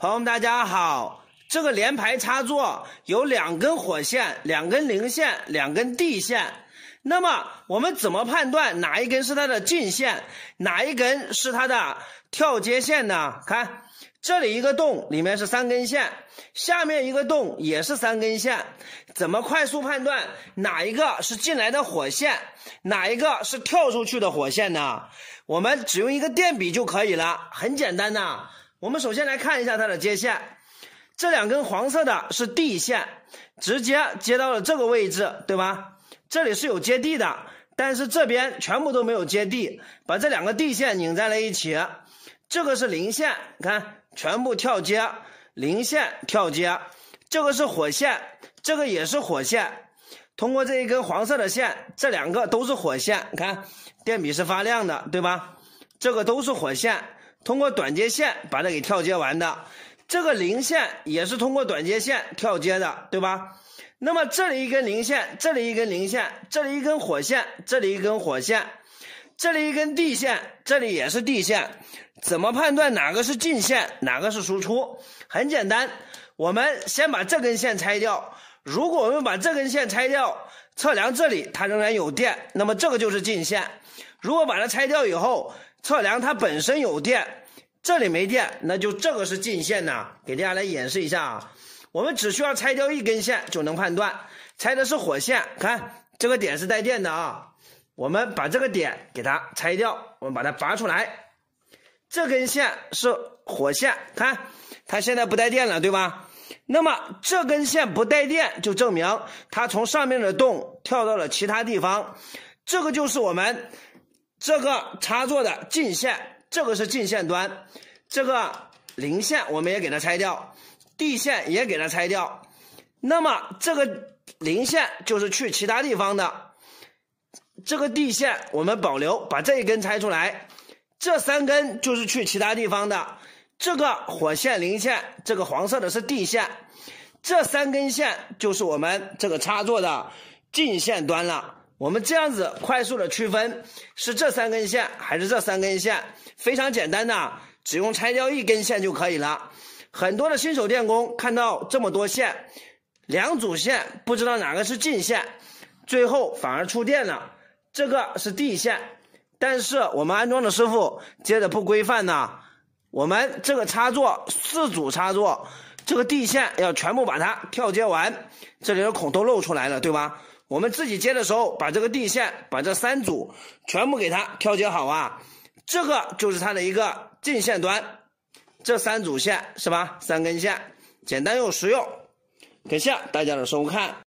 朋友们，大家好。这个连排插座有2根火线、2根零线、2根地线。那么我们怎么判断哪一根是它的进线，哪一根是它的跳接线呢？看，这里一个洞里面是3根线，下面一个洞也是3根线。怎么快速判断哪一个是进来的火线，哪一个是跳出去的火线呢？我们只用一个电笔就可以了，很简单的。我们首先来看一下它的接线，这2根黄色的是地线，直接接到了这个位置，对吧？这里是有接地的，但是这边全部都没有接地，把这2个地线拧在了一起。这个是零线，看全部跳接，零线跳接。这个是火线，这个也是火线。通过这一根黄色的线，这2个都是火线，看电笔是发亮的，对吧？这个都是火线，通过短接线把它给跳接完的。这个零线也是通过短接线跳接的，对吧？那么这里一根零线，这里一根零线，这里一根火线，这里一根火线，这里一根地线，这里也是地线。怎么判断哪个是进线，哪个是输出？很简单，我们先把这根线拆掉。如果我们把这根线拆掉，测量这里它仍然有电，那么这个就是进线。如果把它拆掉以后，测量它本身有电，这里没电，那就这个是进线呢。给大家来演示一下啊，我们只需要拆掉1根线就能判断，拆的是火线，看这个点是带电的啊。我们把这个点给它拆掉，我们把它拔出来，这根线是火线，看它现在不带电了，对吧？那么这根线不带电，就证明它从上面的洞跳到了其他地方，这个就是我们这个插座的进线，这个是进线端。这个零线我们也给它拆掉，地线也给它拆掉。那么这个零线就是去其他地方的，这个地线我们保留，把这一根拆出来。这3根就是去其他地方的，这个火线、零线，这个黄色的是地线，这3根线就是我们这个插座的进线端了。我们这样子快速的区分是这3根线还是这3根线，非常简单的，只用拆掉1根线就可以了。很多的新手电工看到这么多线，2组线不知道哪个是进线，最后反而触电了。这个是地线，但是我们安装的师傅接的不规范呢。我们这个插座4组插座，这个地线要全部把它跳接完，这里的孔都露出来了，对吧？我们自己接的时候，把这个地线，把这3组全部给它跳接好啊。这个就是它的一个进线端，这3组线是吧？3根线，简单又实用。感谢大家的收看。